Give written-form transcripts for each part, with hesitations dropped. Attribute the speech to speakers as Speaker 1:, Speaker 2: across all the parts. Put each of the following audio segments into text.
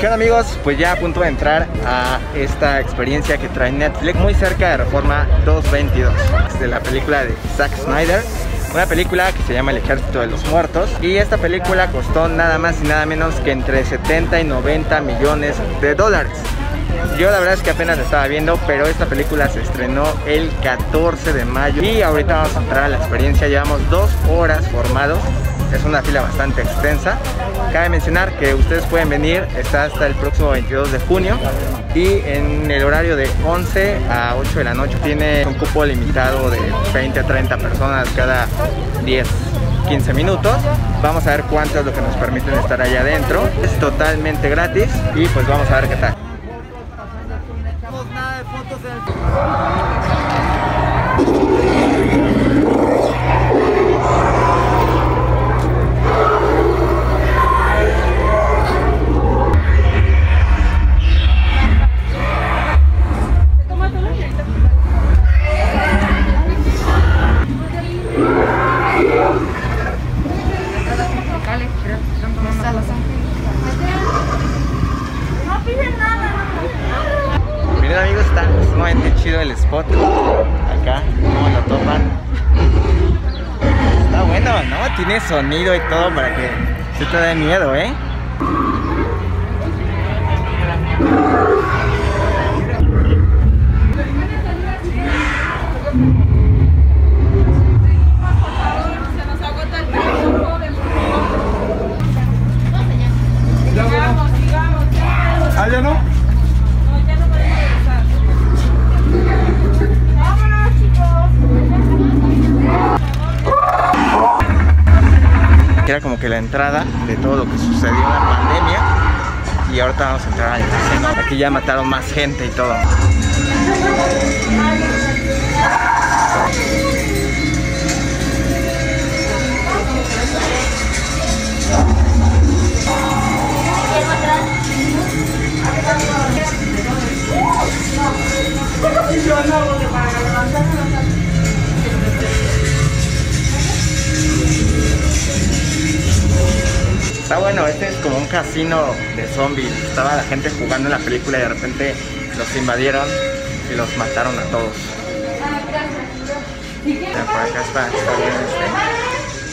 Speaker 1: ¿Qué onda, amigos? Pues ya a punto de entrar a esta experiencia que trae Netflix muy cerca de Reforma 222, de la película de Zack Snyder. Una película que se llama El Ejército de los Muertos. Y esta película costó nada más y nada menos que entre 70 y 90 millones de dólares. Yo la verdad es que apenas la estaba viendo, pero esta película se estrenó el 14 de mayo. Y ahorita vamos a entrar a la experiencia. Llevamos 2 horas formados. Es una fila bastante extensa. Cabe mencionar que ustedes pueden venir, está hasta el próximo 22 de junio. Y en el horario de 11 a 8 de la noche tiene un cupo limitado de 20 a 30 personas cada 10, 15 minutos. Vamos a ver cuánto es lo que nos permiten estar allá adentro. Es totalmente gratis y pues vamos a ver qué tal. Nada de fotos Miren, amigos, está sumamente chido el spot. Acá, como lo topan. Está bueno, ¿no? Tiene sonido y todo para que se te dé miedo, ¿eh? ¿Ah, ya no? Era como que la entrada de todo lo que sucedió en la pandemia. Y ahorita vamos a entrar al casino. Aquí ya mataron más gente y todo. Está bueno, este es como un casino de zombies. Estaba la gente jugando en la película y de repente los invadieron y los mataron a todos. Mira, por acá está bien este.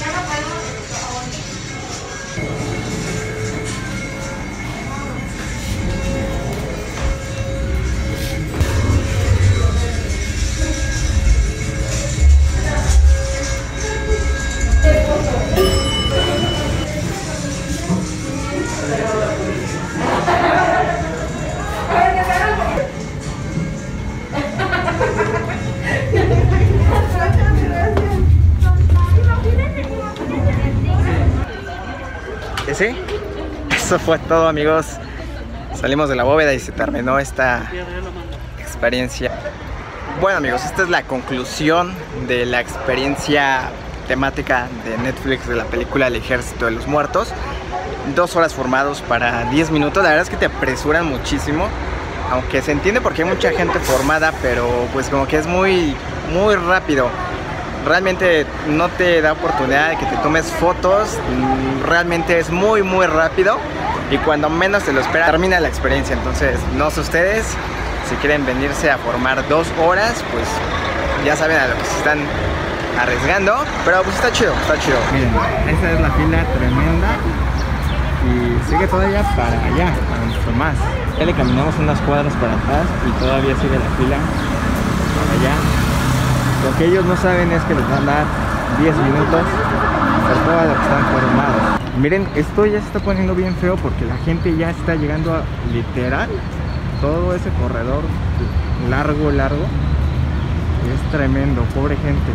Speaker 1: Sí, eso fue todo, amigos. Salimos de la bóveda y se terminó esta experiencia. Bueno, amigos, esta es la conclusión de la experiencia temática de Netflix de la película El Ejército de los Muertos. 2 horas formados para 10 minutos. La verdad es que te apresuran muchísimo, aunque se entiende porque hay mucha gente formada, pero pues como que es muy rápido. Realmente no te da oportunidad de que te tomes fotos. Realmente es muy rápido y cuando menos te lo esperas termina la experiencia. Entonces no sé ustedes, si quieren venirse a formar 2 horas, pues ya saben a lo que se están arriesgando, pero pues está chido, está chido. Miren, esa es la fila tremenda y sigue todavía para allá, para mucho más. Ya le caminamos unas cuadras para atrás y todavía sigue la fila para allá. Lo que ellos no saben es que les van a dar 10 minutos por todo lo que están formados. Miren, esto ya se está poniendo bien feo porque la gente ya está llegando a literal todo ese corredor largo. Es tremendo, pobre gente.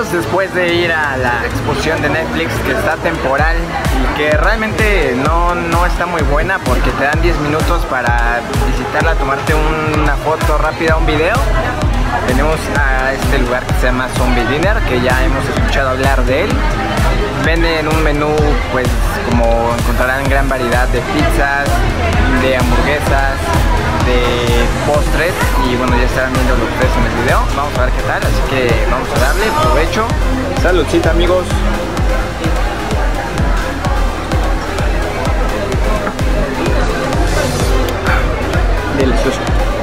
Speaker 1: amigos, después de ir a la exposición de Netflix que está temporal y que realmente no está muy buena porque te dan 10 minutos para visitarla, tomarte una foto rápida, un video, venimos a este lugar que se llama Zombie Dinner, que ya hemos escuchado hablar de él. Venden un menú, pues como encontrarán gran variedad de pizzas, de hamburguesas, de postres, y bueno, ya estarán viendo los tres en el video. Vamos a ver qué tal, así que vamos a darle provecho. Saludcita, amigos. Delicioso.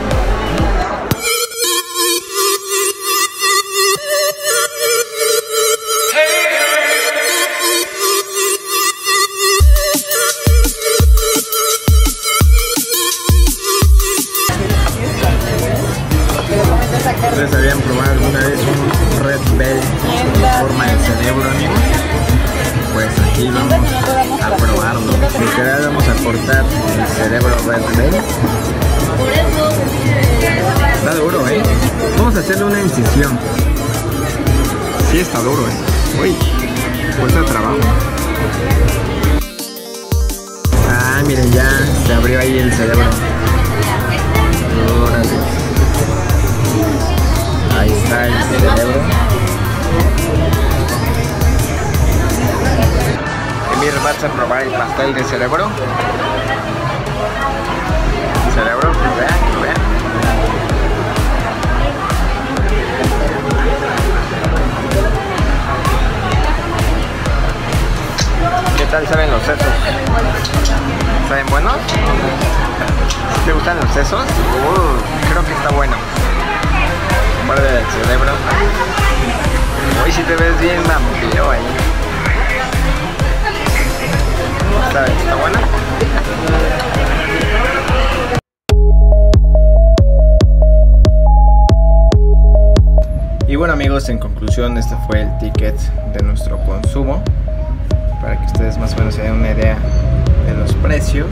Speaker 1: ¿Ustedes habían probado alguna vez un Red Bell en forma de cerebro, amigos? Pues aquí vamos a probarlo. Literal, vamos a cortar el cerebro Red Bell. Está duro, Vamos a hacerle una incisión. Sí, está duro, Uy, cuesta trabajo. Ah, miren, ya se abrió ahí el cerebro. Órale. Ahí está el cerebro. Emir, vas a probar el pastel de cerebro. Cerebro, que vean. ¿Qué tal saben los sesos? ¿Saben buenos? ¿Te gustan los sesos? Creo que está bueno. Muerde el cerebro. Hoy si te ves bien vampiro ahí. ¿Está buena? Y bueno, amigos, en conclusión, este fue el ticket de nuestro consumo, para que ustedes más o menos se den una idea de los precios.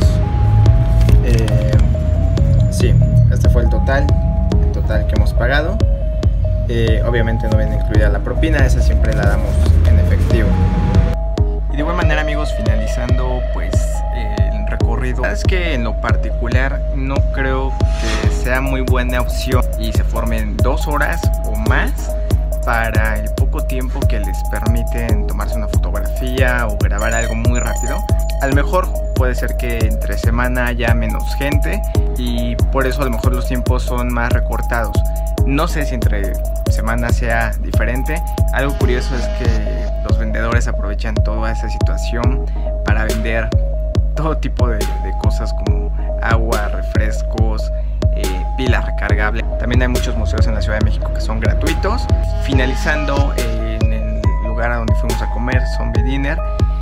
Speaker 1: Sí, este fue el total que hemos pagado. Obviamente no viene incluida la propina, esa siempre la damos en efectivo. Y de igual manera, amigos, finalizando pues el recorrido, es que en lo particular no creo que sea muy buena opción y se formen 2 horas o más para el poco tiempo que les permiten tomarse una fotografía o grabar algo muy rápido. A lo mejor puede ser que entre semana haya menos gente y por eso a lo mejor los tiempos son más recortados. No sé si entre semanas sea diferente. Algo curioso es que los vendedores aprovechan toda esa situación para vender todo tipo de cosas como agua, refrescos, pilas recargables. También hay muchos museos en la Ciudad de México que son gratuitos. Finalizando en el lugar a donde fuimos a comer, Zombie Dinner,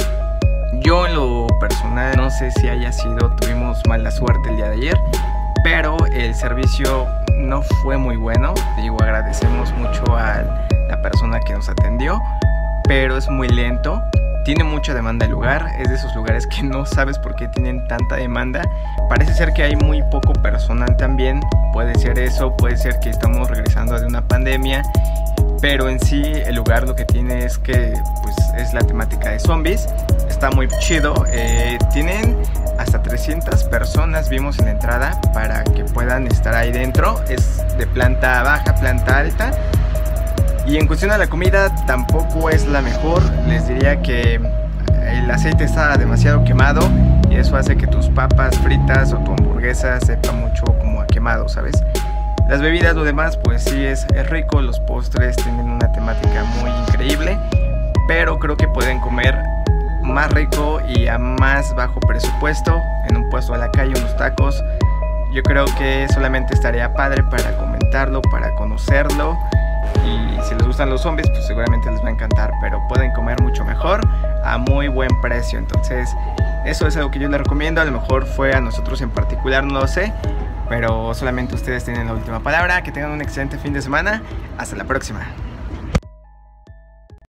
Speaker 1: yo en lo personal no sé si haya sido, tuvimos mala suerte el día de ayer, pero el servicio no fue muy bueno. Digo, agradecemos mucho a la persona que nos atendió, pero es muy lento. Tiene mucha demanda el lugar, es de esos lugares que no sabes por qué tienen tanta demanda. Parece ser que hay muy poco personal también, puede ser eso, puede ser que estamos regresando de una pandemia, pero en sí el lugar lo que tiene es que pues es la temática de zombies. Está muy chido, tienen hasta 300 personas, vimos en la entrada, para que puedan estar ahí dentro. Es de planta baja, planta alta. Y en cuestión a la comida tampoco es la mejor. Les diría que el aceite está demasiado quemado y eso hace que tus papas fritas o tu hamburguesa sepa mucho como a quemado, ¿sabes? Las bebidas, lo demás, pues sí es rico. Los postres tienen una temática muy increíble, pero creo que pueden comer más rico y a más bajo presupuesto en un puesto a la calle, unos tacos. Yo creo que solamente estaría padre para comentarlo, para conocerlo. Y si les gustan los zombies, pues seguramente les va a encantar, pero pueden comer mucho mejor a muy buen precio. Entonces eso es algo que yo les recomiendo. A lo mejor fue a nosotros en particular, no lo sé, pero solamente ustedes tienen la última palabra. Que tengan un excelente fin de semana. Hasta la próxima.